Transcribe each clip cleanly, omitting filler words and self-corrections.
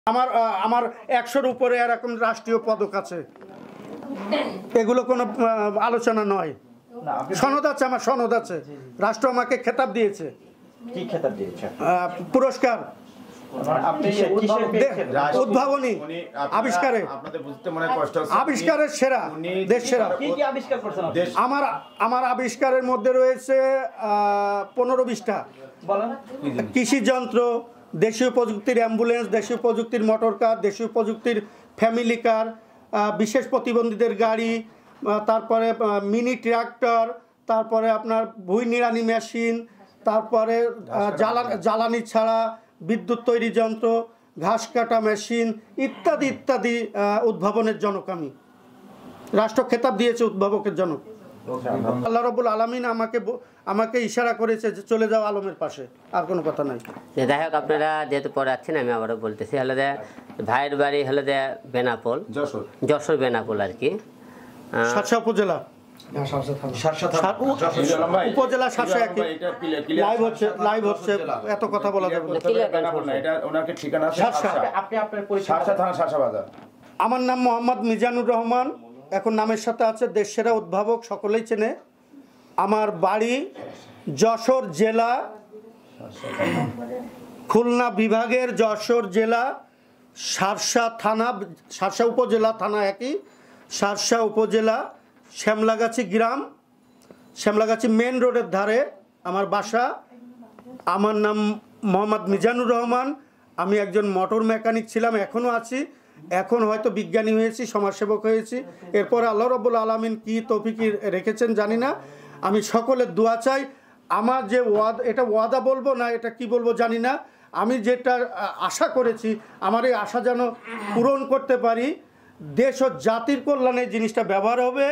আমার আমার 100-র উপরে এরকম রাষ্ট্রীয় পদক আছে, এগুলো কোনো আলোচনা নয়। সনদ আছে, আমার সনদ আছে, রাষ্ট্র আমাকে খেতাব দিয়েছে। কি খেতাব দিয়েছে? পুরস্কার, উদ্ভাবনী, আবিষ্কারে, আবিষ্কারের সেরা, দেশ সেরা। আমার আবিষ্কারের মধ্যে রয়েছে 15-20টা। কৃষি যন্ত্র, দেশীয় প্রযুক্তির অ্যাম্বুলেন্স, দেশীয় প্রযুক্তির মোটর কার, দেশীয় প্রযুক্তির ফ্যামিলি কার, বিশেষ প্রতিবন্ধীদের গাড়ি, তারপরে মিনি ট্রাক্টর, তারপরে আপনার ভুঁই নিড়ানি মেশিন, তারপরে জ্বালানি ছাড়া বিদ্যুৎ তৈরি যন্ত্র, ঘাস কাটা মেশিন ইত্যাদি ইত্যাদি উদ্ভাবনের জনক আমি। রাষ্ট্র খেতাব দিয়েছে উদ্ভাবকের জনক। আল্লাহ রাব্বুল আলামিন আমাকে ইশারা করেছে যে চলে যাও আলমের পাশে, আর কোনো কথা নাই। যাই হোক, আপনারা যেহেতু পড়াচ্ছেন আমি আবারও বলতেছি, হলো যে ভাইয়ের বাড়ি হলো যে বেনাপোল, যশোর বেনাপোল আর কি, সাতশা উপজেলা, উপজেলা শাসা একই। লাইভ হচ্ছে, এত কথা বলা যাবে না। আমার নাম মোহাম্মদ মিজানুর রহমান, এখন নামের সাথে আছে দেশ সেরা উদ্ভাবক, সকলেই চেনে। আমার বাড়ি যশোর জেলা, খুলনা বিভাগের যশোর জেলা, শার্শা থানা, শার্শা উপজেলা, থানা একই, শার্শা উপজেলা, শ্যামলাগাছি গ্রাম, শ্যামলাগাছি মেন রোডের ধারে আমার বাসা। আমার নাম মোহাম্মদ মিজানুর রহমান। আমি একজন মোটর মেকানিক ছিলাম, এখনও আছি। এখন হয়তো বিজ্ঞানী হয়েছি, সমাজসেবক হয়েছি। এরপরে আল্লাহ রাব্বুল আলামিন কি তৌফিক রেখেছেন জানি না। আমি সকলের দোয়া চাই। আমার যে এটা ওয়াদা বলবো না, এটা কি বলবো জানি না। আমি যেটা আশা করেছি, আমার এই আশা যেন পূরণ করতে পারি। দেশ ও জাতির কল্যাণে জিনিসটা ব্যবহার হবে।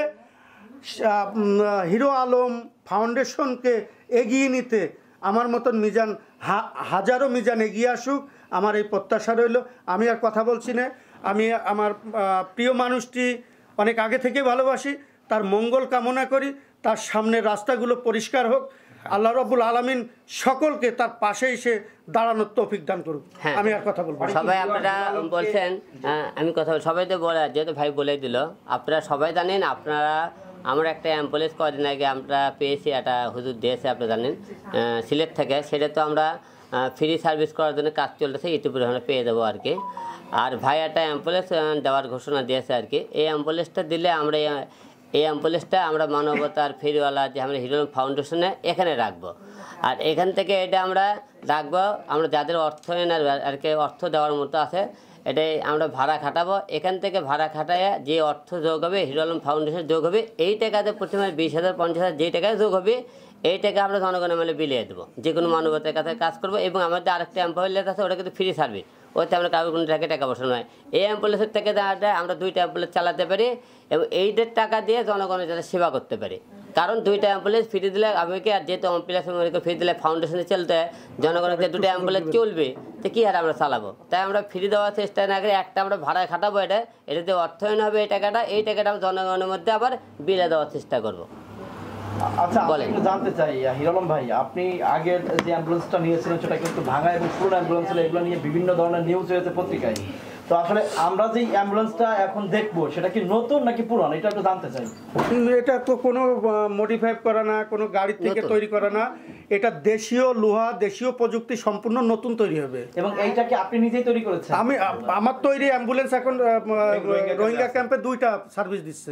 হিরো আলম ফাউন্ডেশনকে এগিয়ে নিতে আমার মতন মিজান, হাজারো মিজান এগিয়ে আসুক, আমার এই প্রত্যাশা রইল। আমি আর কথা বলছি না। আমি আমার প্রিয় মানুষটি অনেক আগে থেকে ভালোবাসি, তার মঙ্গল কামনা করি, তার সামনের রাস্তাগুলো পরিষ্কার হোক। আল্লাহ রাব্বুল আলামিন সকলকে তার পাশে এসে দাঁড়ানোর তৌফিক দান করুক। আমি আর কথা বলবো। সবাই আপনারা বলছেন, আমি কথা সবাই তো বলে, যেহেতু ভাই বলে দিল, আপনারা সবাই জানেন। আপনারা আমরা একটা অ্যাম্বুলেন্স কদিন আগে আমরা পেয়েছি, একটা হুজুর দিয়েছে, আপনারা জানেন, সিলেট থেকে। সেটা তো আমরা ফ্রি সার্ভিস করার জন্য কাজ চলতেছে, ইউটিউবে আমরা পেয়ে যাবো আর কি। আর ভাই একটা অ্যাম্বুলেন্স দেওয়ার ঘোষণা দিয়েছে আর কি। এই অ্যাম্বুলেন্সটা দিলে আমরা এই অ্যাম্বুলেন্সটা আমরা মানবতার ফেরিওয়ালা যে আমরা হিরো আলম ফাউন্ডেশনে এখানে রাখবো। আর এখান থেকে এটা আমরা রাখবো, আমরা যাদের অর্থায়নের আর কি অর্থ দেওয়ার মতো আছে, এটাই আমরা ভাড়া খাটাবো। এখান থেকে ভাড়া খাটায় যে অর্থ যোগ হবে, হিরো আলম ফাউন্ডেশন যোগ হবে, এই টাকাতে প্রথমে 20,000 50,000 যে টাকায় যোগ হবে, এই টাকা আমরা জনগণের মেলে বিলিয়ে দেবো। যে কোনো মানবতার কাছে কাজ করবো। এবং আমাদের আরেকটা অ্যাম্বুলেন্স আছে, ওটা কিন্তু ফ্রি সার্ভিস, ওইতে আমরা কাউকে কোনো টাকা পয়সা নয়। এই অ্যাম্বুলেন্সের থেকে আমরা 2টা অ্যাম্বুলেন্স চালাতে পারি এবং এইটার টাকা দিয়ে জনগণের যাতে সেবা করতে পারি। কারণ 2টা অ্যাম্বুলেন্স ফ্রি দিলে আমাকে, আর যেহেতু অ্যাম্বুলেন্স ফ্রি দিলে ফাউন্ডেশনে চলতে জনগণের 2টা অ্যাম্বুলেন্স চলবে, তো কী আর আমরা চালাবো। তাই আমরা ফ্রি দেওয়ার চেষ্টা না করে একটা আমরা ভাড়ায় খাটাবো, এটাতে অর্থায়ন হবে। এই টাকাটা আমরা জনগণের মধ্যে আবার বিলে দেওয়ার চেষ্টা করবো। আচ্ছা, একটু জানতে চাই হিরো আলম ভাই, আপনি আগের যে অ্যাম্বুলেন্সটা নিয়েছিলেন সেটা কিন্তু ভাঙা এবং পুরনো অ্যাম্বুলেন্স ছিল, এগুলো নিয়ে বিভিন্ন ধরনের নিউজ হয়েছে পত্রিকায়। তো আসলে আমরা যে অ্যাম্বুলেন্সটা এখন দেখবো সেটা কি নতুন নাকি পুরানো, এটা একটু জানতে চাই। এটা তো কোনো মডিফাই করা না, কোনো গাড়ি থেকে তৈরি করা না। এটা দেশীয় লোহা, দেশীয় প্রযুক্তি, সম্পূর্ণ নতুন তৈরি হবে। এবং এইটা কি আপনি নিজেই তৈরি করেছেন? আমার তৈরি অ্যাম্বুলেন্স এখন রোহিঙ্গা ক্যাম্পে 2টা সার্ভিস দিচ্ছে।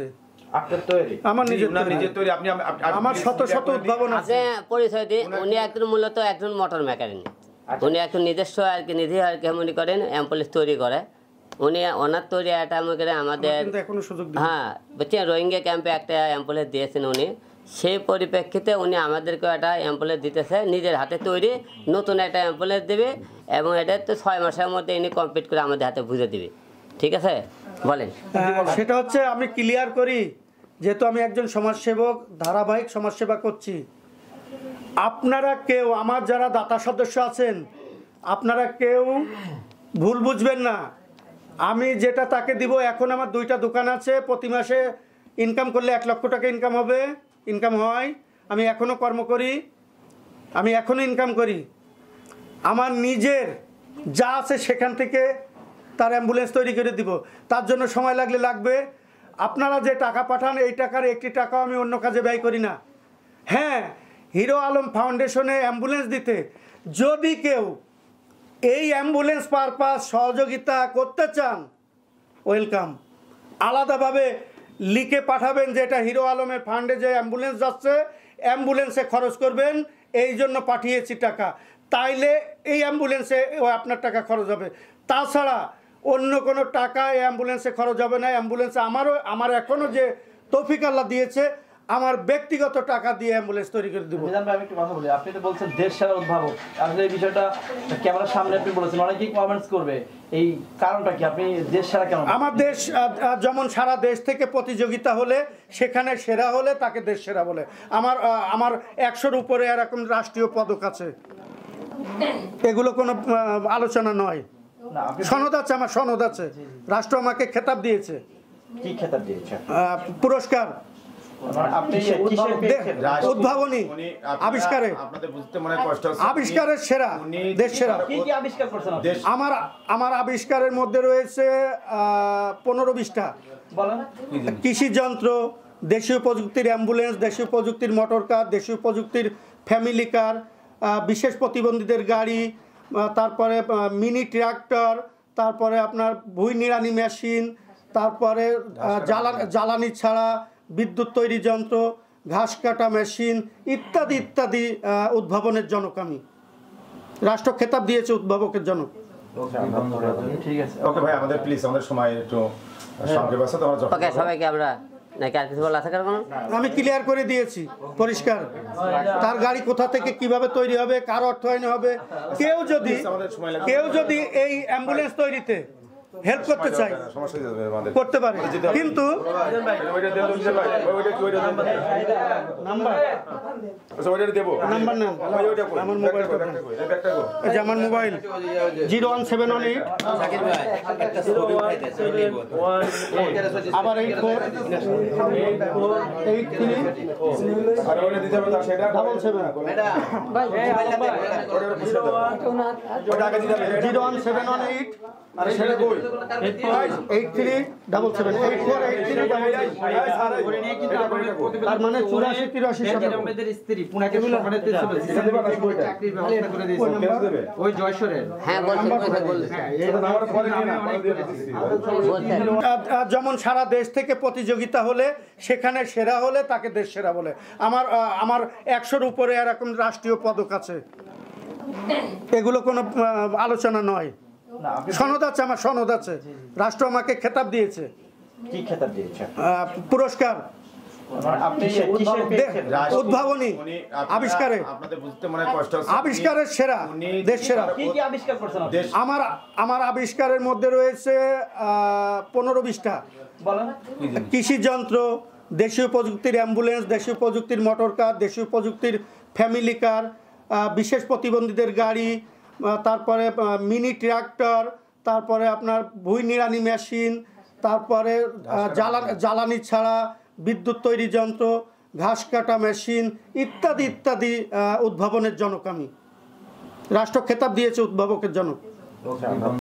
আমার নিজের তৈরি। আমার শত শত উদ্ভাবন আছে। পরিচয় দিই, উনি মূলত একজন মোটর মেকানিক। উনি একজন নিজস্ব আর কি নিজে আর কি মনে করেন অ্যাম্বুলেন্স তৈরি করে। উনি ওনার তৈরি একটা আমাদের, হ্যাঁ বুঝছেন, রোহিঙ্গা ক্যাম্পে একটা অ্যাম্বুলেন্স দিয়েছেন উনি। সেই পরিপ্রেক্ষিতে উনি আমাদেরকেও একটা অ্যাম্বুলেন্স দিতেছে, নিজের হাতে তৈরি নতুন একটা অ্যাম্বুলেন্স দেবে। এবং এটা তো 6 মাসের মধ্যে ইনি কমপ্লিট করে আমাদের হাতে বুঝে দিবে। ঠিক আছে, বলেন। সেটা হচ্ছে, আমি ক্লিয়ার করি, যেহেতু আমি একজন সমাজসেবক, ধারাবাহিক সমাজসেবা করছি। আপনারা কেউ, আমার যারা দাতা সদস্য আছেন, আপনারা কেউ ভুল বুঝবেন না। আমি যেটা তাকে দিব, এখন আমার 2টা দোকান আছে, প্রতি মাসে ইনকাম করলে 1 লক্ষ টাকা ইনকাম হবে, ইনকাম হয়। আমি এখনও কর্ম করি, আমি এখনও ইনকাম করি। আমার নিজের যা আছে সেখান থেকে তার অ্যাম্বুলেন্স তৈরি করে দিব। তার জন্য সময় লাগলে লাগবে। আপনারা যে টাকা পাঠান এই টাকার একটি টাকাও আমি অন্য কাজে ব্যয় করি না। হ্যাঁ, হিরো আলম ফাউন্ডেশনে অ্যাম্বুলেন্স দিতে যদি কেউ এই অ্যাম্বুলেন্স পারপাস সহযোগিতা করতে চান, ওয়েলকাম। আলাদাভাবে লিখে পাঠাবেন যে এটা হিরো আলমের ফান্ডে যে অ্যাম্বুলেন্স যাচ্ছে, অ্যাম্বুলেন্সে খরচ করবেন, এই জন্য পাঠিয়েছি টাকা, তাইলে এই অ্যাম্বুলেন্সে আপনার টাকা খরচ হবে। তাছাড়া অন্য কোনো টাকা এই অ্যাম্বুলেন্সে খরচ হবে না। অ্যাম্বুলেন্সে আমার এখনও যে তৌফিক আল্লাহ দিয়েছে, আমার ব্যক্তিগত টাকা দিয়ে অ্যাম্বুলেন্স তৈরি করে দেবো। মিজান ভাই, আমি একটু কথা বলি। আপনি তো বলছেন দেশ সেরা উদ্ভাবক, আসলে এই বিষয়টা ক্যামেরার সামনে আপনি বলেছেন, অনেকেই কমেন্টস করবে, এই কারণটা কি? আপনি দেশ সেরা কেন? আমার দেশ যেমন সারা দেশ থেকে প্রতিযোগিতা হলে সেখানে সেরা হলে তাকে দেশ সেরা বলে। আমার 100-র উপরে এরকম রাষ্ট্রীয় পদক আছে, এগুলো কোনো আলোচনা নয়। না, আপনি সনদ আছে, আমার সনদ আছে। রাষ্ট্র আমাকে খেতাব দিয়েছে, কি খেতাব দিয়েছেন? পুরস্কার, আপনি কিসের পেয়েছেন? উদ্ভাবনী আবিষ্কারে, আপনাদের বুঝতে মনে কষ্ট হচ্ছে, আবিষ্কারের সেরা, দেশ সেরা। কি কি আবিষ্কার করছেন আপনি? আমার আবিষ্কারের মধ্যে রয়েছে 15-20টা। বলেন। কৃষি যন্ত্র, দেশীয় প্রযুক্তির অ্যাম্বুলেন্স, দেশীয় প্রযুক্তির মোটর কার, দেশীয় প্রযুক্তির ফ্যামিলি কার, বিশেষ প্রতিবন্ধীদের গাড়ি, তারপরে মিনি ট্রাক্টর, তারপরে আপনার ভুঁই নিড়ানি মেশিন, তারপরে জ্বালানি ছাড়া বিদ্যুৎ তৈরি যন্ত্র, ঘাস কাটা মেশিন ইত্যাদি ইত্যাদি উদ্ভাবনের জনক আমি। রাষ্ট্র খেতাব দিয়েছে উদ্ভাবকের জনক। ঠিক আছে। ওকে ভাই, আমাদের প্লিজ, আমাদের সময় একটু সংক্ষেপ আছে, তো আমরা যখন ওকে, সবাইকে আমরা নাকি আর কিছু বলা আছে কারণ? আমি ক্লিয়ার করে দিয়েছি, পরিষ্কার। তার গাড়ি কোথা থেকে কিভাবে তৈরি হবে, কার অর্থায়নে হবে, কেউ যদি এই অ্যাম্বুলেন্স তৈরিতে হেল্প করতে চায় সমস্যা হয়ে যাবে আমাদের। করতে পারে, কিন্তু ওইটা দেন তো বিশাল ভাই, ওইটা দেন। নাম্বার আচ্ছা, ওইটা দেবো। নাম্বার নেন, ওইটা কই? আমার মোবাইলটা দেন। এই ব্যাগটা কই? এই যে আমার মোবাইল 01718 আবার 8483 আর ওইটা দিতে হবে, তার সেটা 77 ওইটা আগে দিতে হবে। 01718 আর সেটা কই? 8377 তার মানে 84-83 ওই জয়সরের হ্যাঁ, বলছি বলছি। যেমন সারা দেশ থেকে প্রতিযোগিতা হলে সেখানে সেরা হলে তাকে দেশ সেরা বলে। আমার 100-র উপরে এরকম রাষ্ট্রীয় পদক আছে, এগুলো কোনো আলোচনা নয়। না, আপনি সনদ আছে, আমার সনদ আছে। রাষ্ট্র আমাকে খেতাব দিয়েছে, কি খেতাব দিয়েছেন? পুরস্কার, আপনি কিসের পেয়েছেন? উদ্ভাবনী আবিষ্কারে, আপনাদের বুঝতে মনে কষ্ট হচ্ছে, আবিষ্কারের সেরা, দেশ সেরা। কি কি আবিষ্কার করছেন আপনি? আমার আবিষ্কারের মধ্যে রয়েছে 15-20টা। বলেন। কৃষি যন্ত্র, দেশীয় প্রযুক্তির অ্যাম্বুলেন্স, দেশীয় প্রযুক্তির মোটর কার, দেশীয় প্রযুক্তির ফ্যামিলি কার, বিশেষ প্রতিবন্ধীদের গাড়ি, তারপরে মিনি ট্রাক্টর, তারপরে আপনার ভুঁই নিড়ানি মেশিন, তারপরে জ্বালানি ছাড়া বিদ্যুৎ তৈরি যন্ত্র, ঘাস কাটা মেশিন ইত্যাদি ইত্যাদি উদ্ভাবনের জনক আমি। রাষ্ট্র খেতাব দিয়েছে উদ্ভাবকের জনক।